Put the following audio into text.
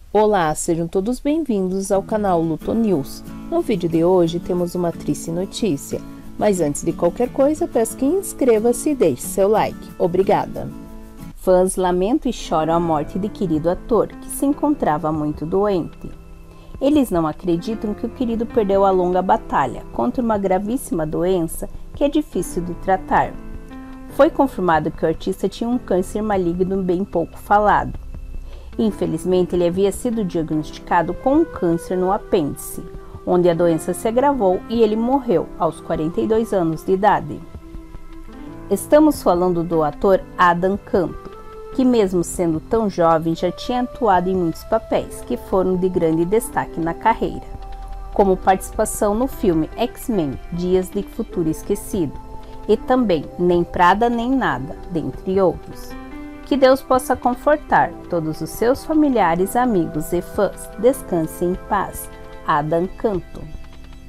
Olá, sejam todos bem-vindos ao canal Luto News. No vídeo de hoje temos uma triste notícia, mas antes de qualquer coisa peço que inscreva-se e deixe seu like. Obrigada! Fãs lamentam e choram a morte de querido ator, que se encontrava muito doente. Eles não acreditam que o querido perdeu a longa batalha contra uma gravíssima doença que é difícil de tratar. Foi confirmado que o artista tinha um câncer maligno bem pouco falado. Infelizmente, ele havia sido diagnosticado com um câncer no apêndice, onde a doença se agravou e ele morreu aos 42 anos de idade. Estamos falando do ator Adam Canto, que mesmo sendo tão jovem já tinha atuado em muitos papéis que foram de grande destaque na carreira, como participação no filme X-Men Dias de Futuro Esquecido e também Nem Prada Nem Nada, dentre outros. Que Deus possa confortar todos os seus familiares, amigos e fãs. Descanse em paz. Adam Canto.